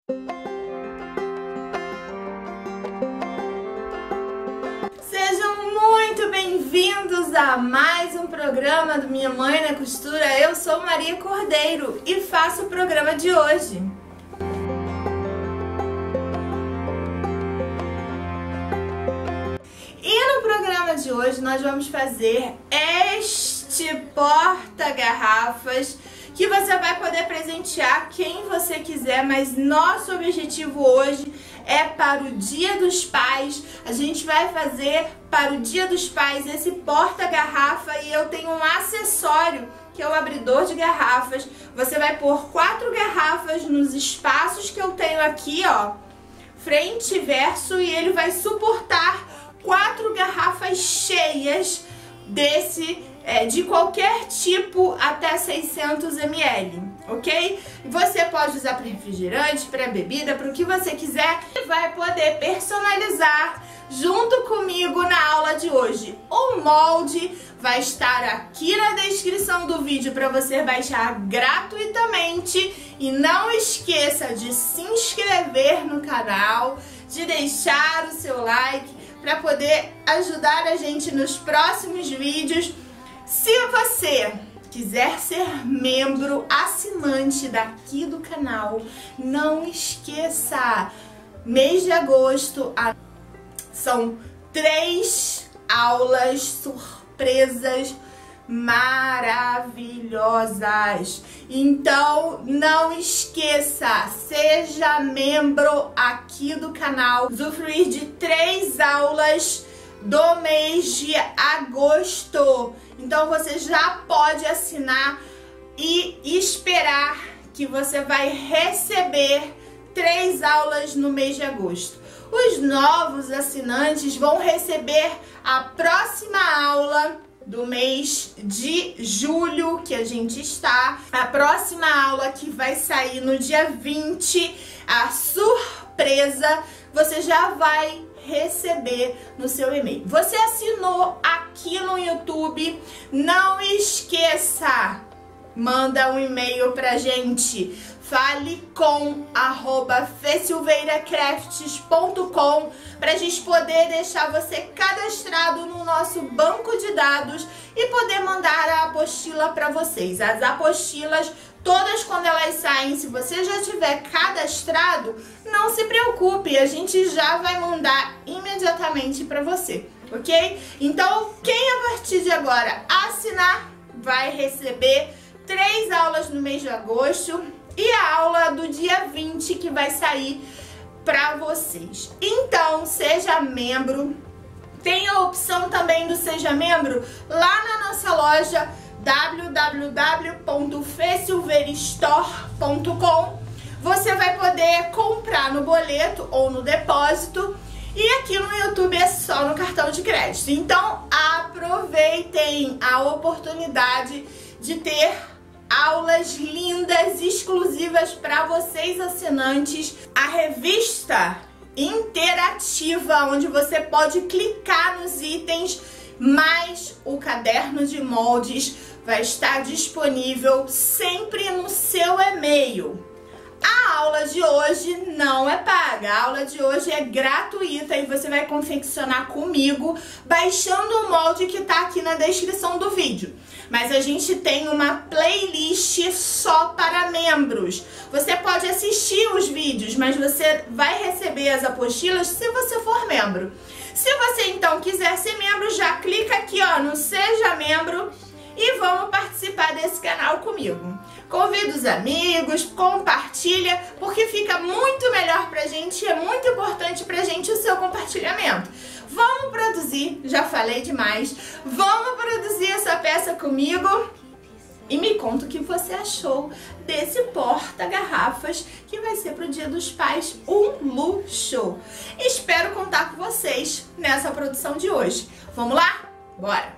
Sejam muito bem-vindos a mais um programa do Minha Mãe na Costura. Eu sou Maria Cordeiro e faço o programa de hoje. E no programa de hoje nós vamos fazer este porta-garrafas que você vai poder presentear quem você quiser, mas nosso objetivo hoje é para o Dia dos Pais. A gente vai fazer para o Dia dos Pais esse porta-garrafa e eu tenho um acessório que é o abridor de garrafas. Você vai pôr 4 garrafas nos espaços que eu tenho aqui, ó, frente e verso, e ele vai suportar 4 garrafas cheias de qualquer tipo até 600 ml, ok? Você pode usar para refrigerante, para bebida, para o que você quiser e vai poder personalizar junto comigo na aula de hoje. O molde vai estar aqui na descrição do vídeo para você baixar gratuitamente e não esqueça de se inscrever no canal, de deixar o seu like para poder ajudar a gente nos próximos vídeos. Se você quiser ser membro assinante daqui do canal, não esqueça, mês de agosto são 3 aulas surpresas maravilhosas. Então não esqueça, seja membro aqui do canal, usufruir de 3 aulas do mês de agosto. Então você já pode assinar e esperar que você vai receber 3 aulas no mês de agosto. Os novos assinantes vão receber a próxima aula do mês de julho que a gente está. A próxima aula que vai sair no dia 20, a surpresa, você já vai receber no seu e-mail. Você assinou aqui no YouTube, não esqueça, manda um e-mail pra gente, falecom@fesilveiracrafts.com, pra gente poder deixar você cadastrado no nosso banco de dados e poder mandar a apostila para vocês. As apostilas todas, quando elas saem, se você já tiver cadastrado, não se preocupe, a gente já vai mandar imediatamente para você, ok? Então, quem a partir de agora assinar vai receber 3 aulas no mês de agosto e a aula do dia 20 que vai sair para vocês. Então, seja membro. Tem a opção também do Seja Membro lá na nossa loja www.fesilveirastore.com. Você vai poder comprar no boleto ou no depósito, e aqui no YouTube é só no cartão de crédito. Então aproveitem a oportunidade de ter aulas lindas, exclusivas para vocês assinantes, a revista interativa onde você pode clicar nos itens, mas o caderno de moldes vai estar disponível sempre no seu e-mail. A aula de hoje não é paga, a aula de hoje é gratuita e você vai confeccionar comigo baixando o molde que está aqui na descrição do vídeo. Mas a gente tem uma playlist só para membros. Você pode assistir os vídeos, mas você vai receber as apostilas se você for membro. Se você então quiser ser membro, já clica aqui, ó, no Seja Membro e vamos participar desse canal comigo. Convida os amigos, compartilha, porque fica muito melhor pra gente e é muito importante pra gente o seu compartilhamento. Vamos produzir, já falei demais, vamos produzir essa peça comigo e me conta o que você achou desse porta-garrafas que vai ser pro Dia dos Pais um luxo. Espero contar com vocês nessa produção de hoje. Vamos lá? Bora!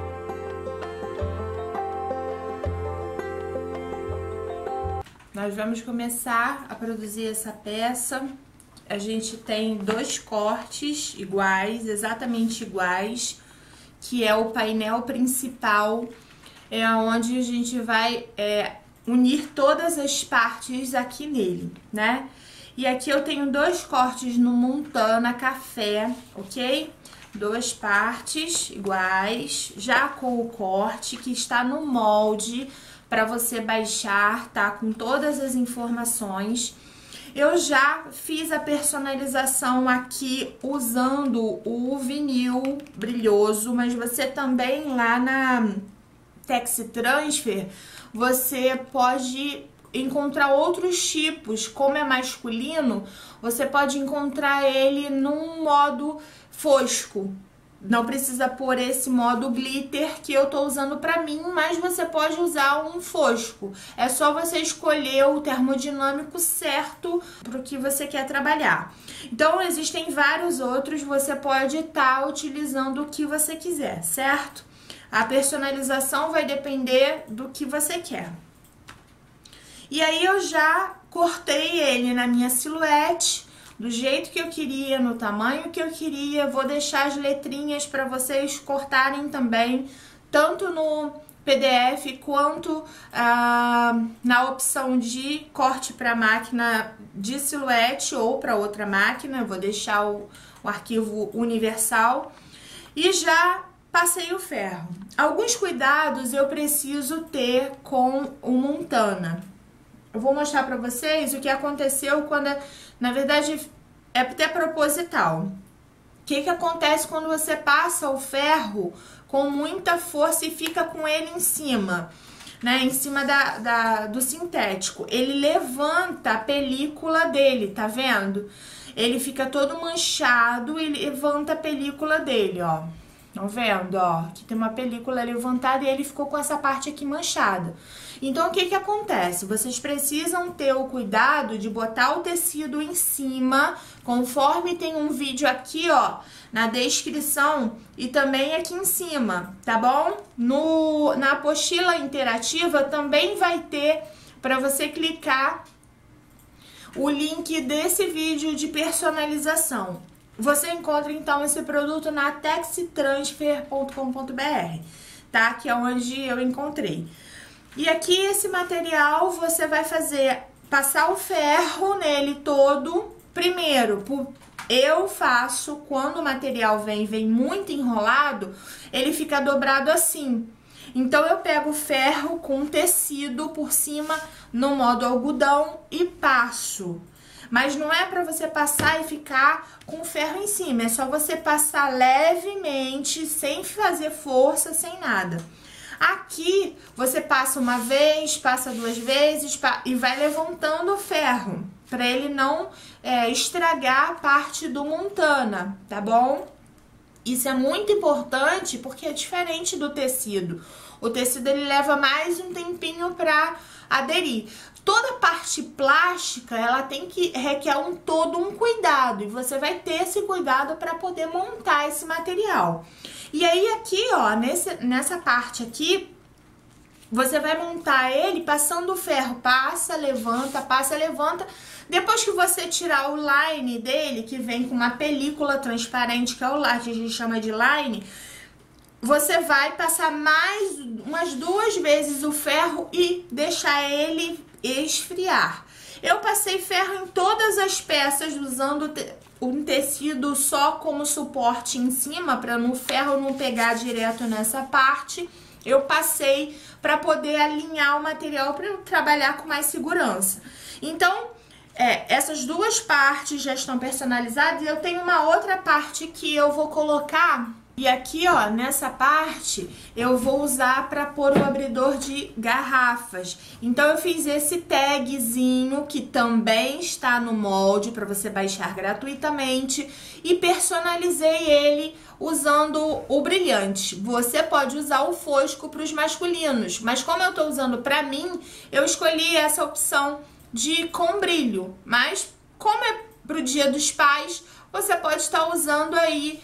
Nós vamos começar a produzir essa peça. A gente tem 2 cortes iguais, exatamente iguais, que é o painel principal, onde a gente vai unir todas as partes aqui nele, né? E aqui eu tenho 2 cortes no Montana Café, ok? 2 partes iguais, já com o corte que está no molde para você baixar, tá? Com todas as informações. Eu já fiz a personalização aqui usando o vinil brilhoso, mas você também lá na Textitransfer, você pode encontrar outros tipos. Como é masculino, você pode encontrar ele num modo fosco. Não precisa pôr esse modo glitter que eu tô usando pra mim, mas você pode usar um fosco. É só você escolher o termodinâmico certo pro que você quer trabalhar. Então, existem vários outros, você pode estar utilizando o que você quiser, certo? A personalização vai depender do que você quer. E aí, eu já cortei ele na minha silhuete, do jeito que eu queria, no tamanho que eu queria. Vou deixar as letrinhas para vocês cortarem também, tanto no PDF quanto na opção de corte para máquina de silhuete ou para outra máquina. Eu vou deixar o arquivo universal. E já passei o ferro. Alguns cuidados eu preciso ter com o Montana. Eu vou mostrar pra vocês o que aconteceu quando, na verdade, é até proposital. O que acontece quando você passa o ferro com muita força e fica com ele em cima, né? Em cima do sintético. Ele levanta a película dele, tá vendo? Ele fica todo manchado e levanta a película dele, ó. Estão vendo, ó? Aqui tem uma película levantada e ele ficou com essa parte aqui manchada. Então, o que acontece? Vocês precisam ter o cuidado de botar o tecido em cima, conforme tem um vídeo aqui, ó, na descrição e também aqui em cima, tá bom? Na apostila interativa também vai ter para você clicar o link desse vídeo de personalização. Você encontra, então, esse produto na textitransfer.com.br, tá? Que é onde eu encontrei. E aqui, esse material, você vai passar o ferro nele todo. Primeiro, eu faço, quando o material vem muito enrolado, ele fica dobrado assim. Então, eu pego o ferro com tecido por cima, no modo algodão, e passo. Mas não é pra você passar e ficar com o ferro em cima, é só você passar levemente, sem fazer força, sem nada. Aqui, você passa uma vez, passa 2 vezes e vai levantando o ferro, pra ele não estragar a parte do Montana, tá bom? Isso é muito importante porque é diferente do tecido. O tecido, ele leva mais um tempinho pra aderir. Toda parte plástica, ela requer todo um cuidado, e você vai ter esse cuidado para poder montar esse material. E aí aqui, ó, nessa parte aqui, você vai montar ele passando o ferro, passa, levanta, passa, levanta. Depois que você tirar o line dele, que vem com uma película transparente, que é o line, que a gente chama de line, você vai passar mais umas 2 vezes o ferro e deixar ele esfriar. Eu passei ferro em todas as peças, usando um tecido só como suporte em cima, para o ferro não pegar direto nessa parte. Eu passei para poder alinhar o material, para eu trabalhar com mais segurança. Então, essas 2 partes já estão personalizadas, e eu tenho uma outra parte que eu vou colocar. E aqui, ó, nessa parte, eu vou usar para pôr o abridor de garrafas. Então, eu fiz esse tagzinho, que também está no molde, para você baixar gratuitamente. E personalizei ele usando o brilhante. Você pode usar o fosco para os masculinos, mas como eu tô usando para mim, eu escolhi essa opção com brilho. Mas, como é pro Dia dos Pais, você pode estar usando aí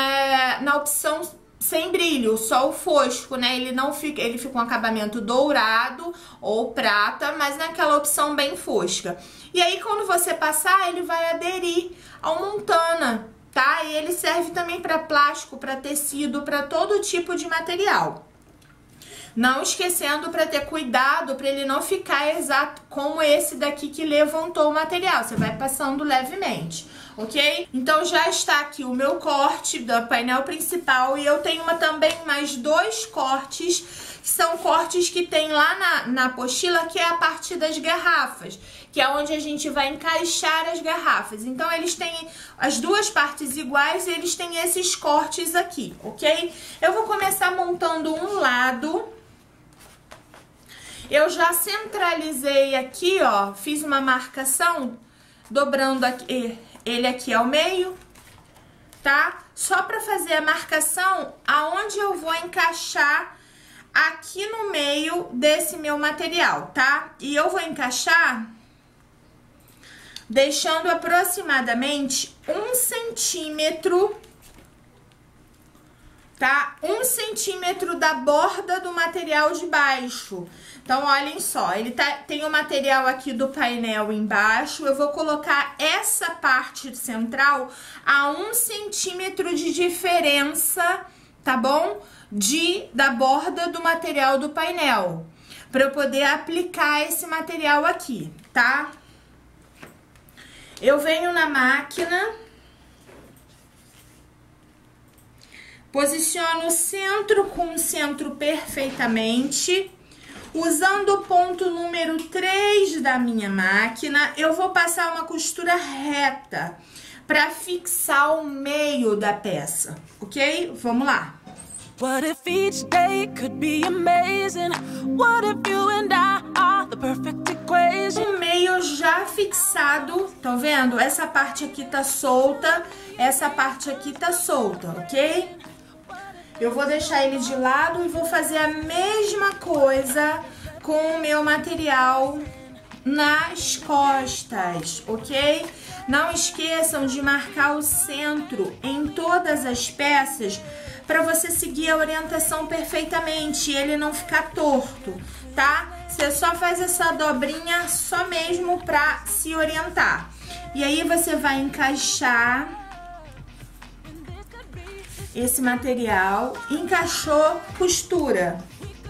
na opção sem brilho, só o fosco, né? Ele fica um acabamento dourado ou prata, mas naquela opção bem fosca. E aí, quando você passar, ele vai aderir ao Montana, tá? E ele serve também para plástico, para tecido, para todo tipo de material. Não esquecendo para ter cuidado para ele não ficar exato como esse daqui que levantou o material. Você vai passando levemente, ok? Então já está aqui o meu corte do painel principal e eu tenho também mais 2 cortes, que são cortes que tem lá na apostila, que é a parte das garrafas, que é onde a gente vai encaixar as garrafas. Então eles têm as 2 partes iguais e eles têm esses cortes aqui, ok? Eu vou começar montando um lado. Eu já centralizei aqui, ó, fiz uma marcação, dobrando aqui, ele aqui ao meio, tá? Só pra fazer a marcação aonde eu vou encaixar aqui no meio desse meu material, tá? E eu vou encaixar deixando aproximadamente 1 centímetro, tá? 1 centímetro da borda do material de baixo. Então, olhem só, ele tem o material aqui do painel embaixo, eu vou colocar essa parte central a 1 centímetro de diferença, tá bom? Da borda do material do painel, para eu poder aplicar esse material aqui, tá? Eu venho na máquina, posiciono o centro com o centro perfeitamente. Usando o ponto número 3 da minha máquina, eu vou passar uma costura reta para fixar o meio da peça, ok? Vamos lá. What if each day could be amazing? What if you and I are the perfect equation? O meio já fixado, tá vendo? Essa parte aqui tá solta, essa parte aqui tá solta, ok? Eu vou deixar ele de lado e vou fazer a mesma coisa com o meu material nas costas, ok? Não esqueçam de marcar o centro em todas as peças para você seguir a orientação perfeitamente e ele não ficar torto, tá? Você só faz essa dobrinha só mesmo para se orientar. E aí você vai encaixar esse material, encaixou, costura.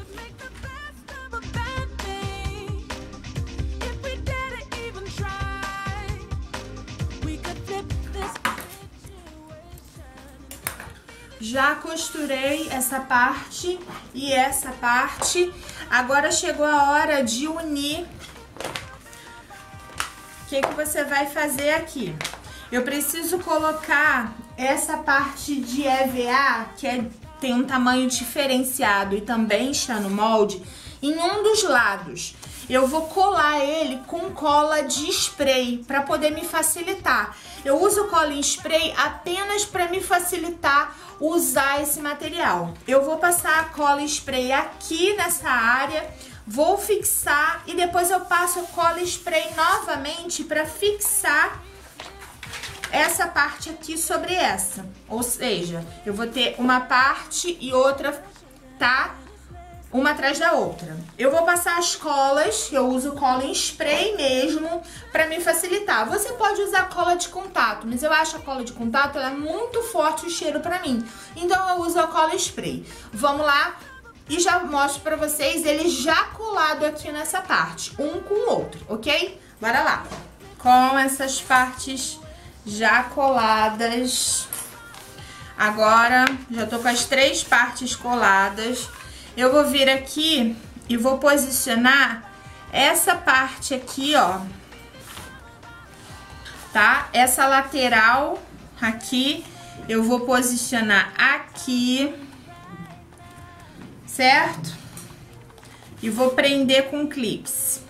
Já costurei essa parte e essa parte. Agora chegou a hora de unir. O que você vai fazer aqui? Eu preciso colocar essa parte de EVA, que tem um tamanho diferenciado e também está no molde, em um dos lados. Eu vou colar ele com cola de spray para poder me facilitar. Eu uso cola em spray apenas para me facilitar usar esse material. Eu vou passar a cola spray aqui nessa área, vou fixar e depois eu passo cola spray novamente para fixar essa parte aqui sobre essa. Ou seja, eu vou ter uma parte e outra, tá? Uma atrás da outra. Eu vou passar as colas, eu uso cola em spray mesmo, pra me facilitar. Você pode usar cola de contato, mas eu acho a cola de contato, ela é muito forte o cheiro pra mim. Então eu uso a cola spray. Vamos lá e já mostro pra vocês ele já colado aqui nessa parte, um com o outro, ok? Bora lá. Com essas partes já coladas. Agora, já tô com as 3 partes coladas. Eu vou vir aqui e vou posicionar essa parte aqui, ó, tá? Essa lateral aqui, eu vou posicionar aqui, certo? E vou prender com clips.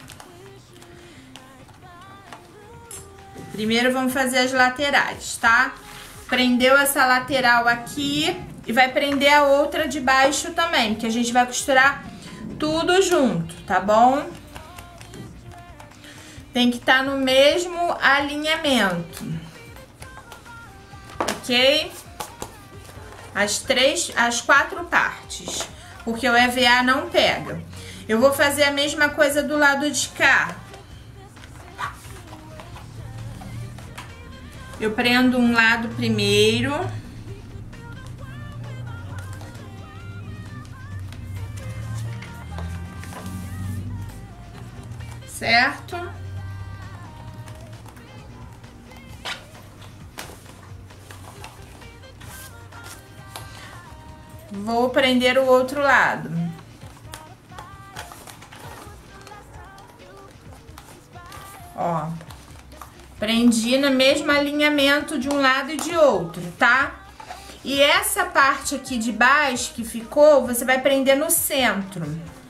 Primeiro vamos fazer as laterais, tá? Prendeu essa lateral aqui e vai prender a outra de baixo também, porque a gente vai costurar tudo junto, tá bom? Tem que estar no mesmo alinhamento, ok? As 4 partes, porque o EVA não pega. Eu vou fazer a mesma coisa do lado de cá. Eu prendo um lado primeiro. Vou prender o outro lado. Ó, prendi no mesmo alinhamento de um lado e de outro, tá? E essa parte aqui de baixo que ficou, você vai prender no centro.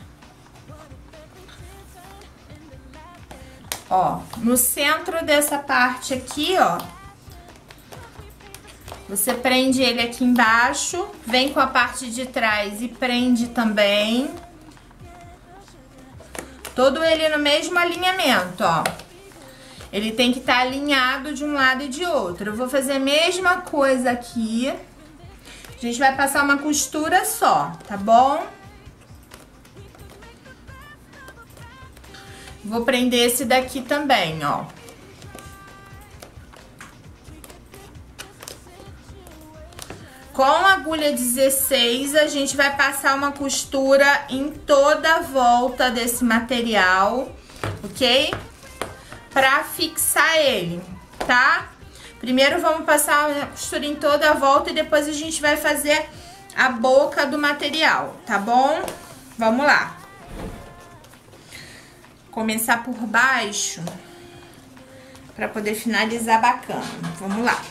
Ó, no centro dessa parte aqui, ó. Você prende ele aqui embaixo, vem com a parte de trás e prende também. Todo ele no mesmo alinhamento, ó. Ele tem que estar alinhado de um lado e de outro. Eu vou fazer a mesma coisa aqui. A gente vai passar uma costura só, tá bom? Vou prender esse daqui também, ó. Com a agulha 16, a gente vai passar uma costura em toda a volta desse material, ok? Pra fixar ele, tá? Primeiro vamos passar a costura em toda a volta e depois a gente vai fazer a boca do material, tá bom? Vamos lá. Começar por baixo pra poder finalizar bacana. Vamos lá.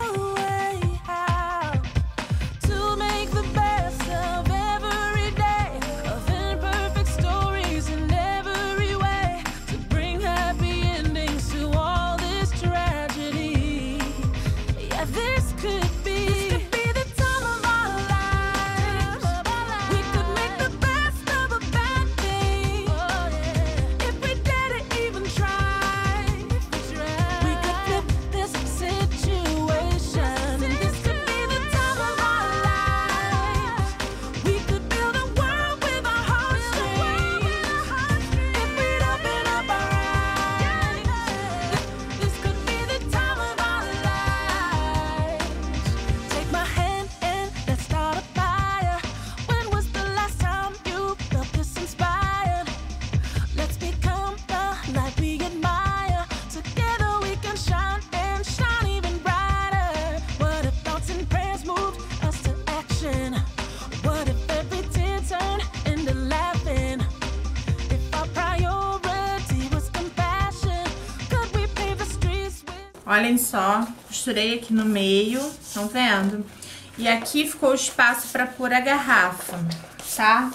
Olhem só, costurei aqui no meio, estão vendo? E aqui ficou o espaço para pôr a garrafa, tá?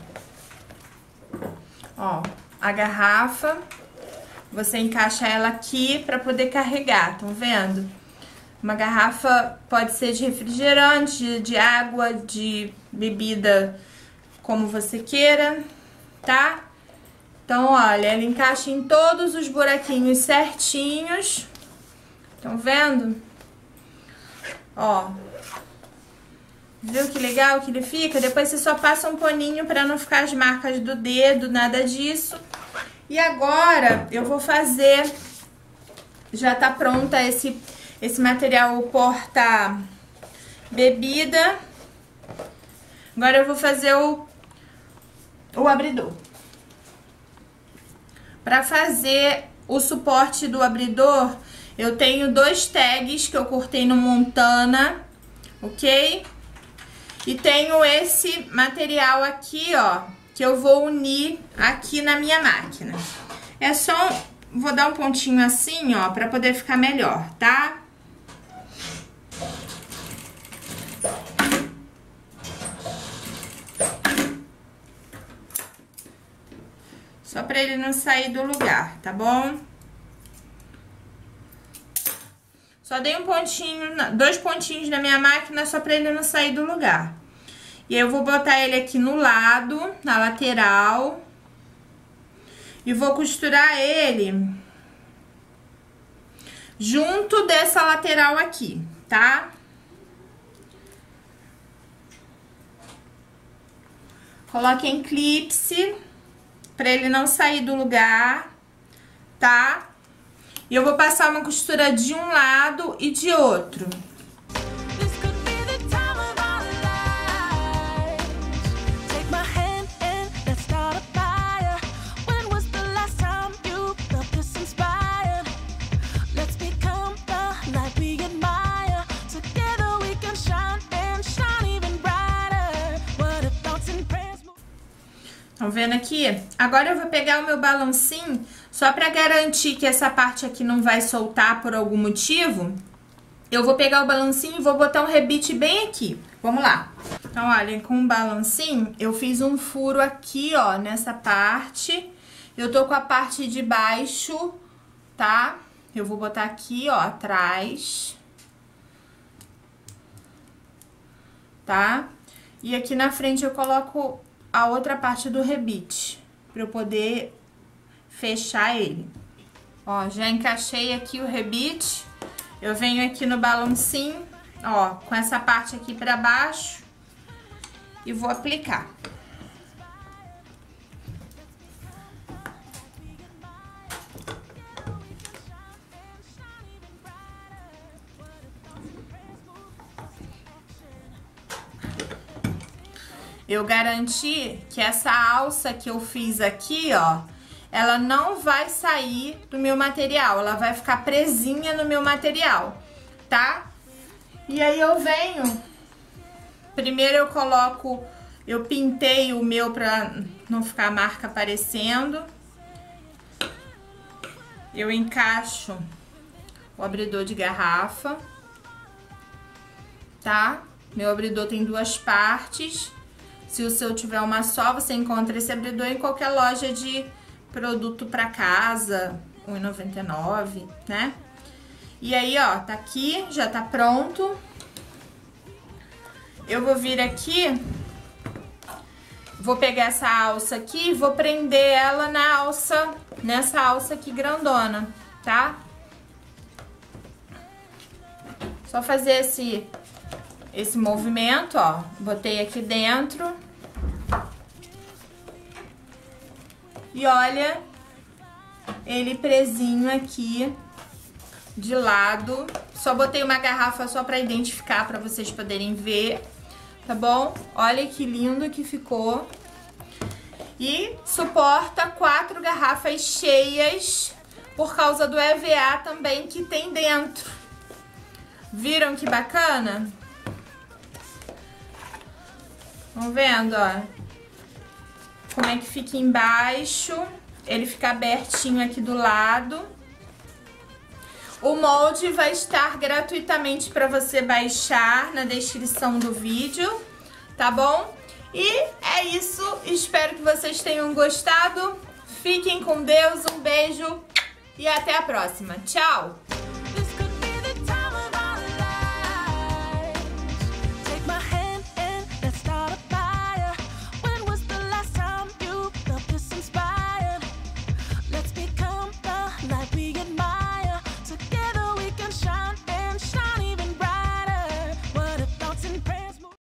Ó, a garrafa, você encaixa ela aqui para poder carregar, estão vendo? Uma garrafa pode ser de refrigerante, de água, de bebida, como você queira, tá? Então, olha, ela encaixa em todos os buraquinhos certinhos. Estão vendo? Ó. Viu que legal que ele fica? Depois você só passa um paninho pra não ficar as marcas do dedo, nada disso. E agora eu vou fazer... Já tá pronta esse material porta bebida. Agora eu vou fazer o abridor. Pra fazer o suporte do abridor... Eu tenho 2 tags que eu cortei no Montana, ok? E tenho esse material aqui, ó, que eu vou unir aqui na minha máquina. É só, vou dar um pontinho assim, ó, pra poder ficar melhor, tá? Só pra ele não sair do lugar, tá bom? Só dei um pontinho, 2 pontinhos na minha máquina só pra ele não sair do lugar. E aí eu vou botar ele aqui no lado, na lateral. E vou costurar ele junto dessa lateral aqui, tá? Coloque em clipe pra ele não sair do lugar, tá? E eu vou passar uma costura de um lado e de outro. Estão vendo aqui? Agora eu vou pegar o meu balancinho, só pra garantir que essa parte aqui não vai soltar por algum motivo. Eu vou pegar o balancinho e vou botar um rebite bem aqui. Vamos lá. Então, olha, com o balancinho, eu fiz um furo aqui, ó, nessa parte. Eu tô com a parte de baixo, tá? Eu vou botar aqui, ó, atrás. Tá? E aqui na frente eu coloco a outra parte do rebite, pra eu poder fechar ele. Ó, já encaixei aqui o rebite. Eu venho aqui no balancinho, ó, com essa parte aqui pra baixo e vou aplicar. Eu garanti que essa alça que eu fiz aqui, ó, ela não vai sair do meu material, ela vai ficar presinha no meu material, tá? E aí eu venho, primeiro eu coloco, eu pintei o meu pra não ficar a marca aparecendo. Eu encaixo o abridor de garrafa, tá? Meu abridor tem duas partes. Se o seu tiver uma só, você encontra esse abridor em qualquer loja de produto pra casa, R$1,99, né? E aí, ó, tá aqui, já tá pronto. Eu vou vir aqui, vou pegar essa alça aqui e vou prender ela na alça, nessa alça aqui grandona, tá? Só fazer esse movimento, ó, botei aqui dentro. E olha, ele presinho aqui de lado. Só botei uma garrafa só pra identificar, pra vocês poderem ver, tá bom? Olha que lindo que ficou. E suporta 4 garrafas cheias por causa do EVA também que tem dentro. Viram que bacana? Estão vendo, ó? Como é que fica embaixo. Ele fica abertinho aqui do lado. O molde vai estar gratuitamente para você baixar na descrição do vídeo, tá bom? E é isso. Espero que vocês tenham gostado. Fiquem com Deus. Um beijo e até a próxima. Tchau!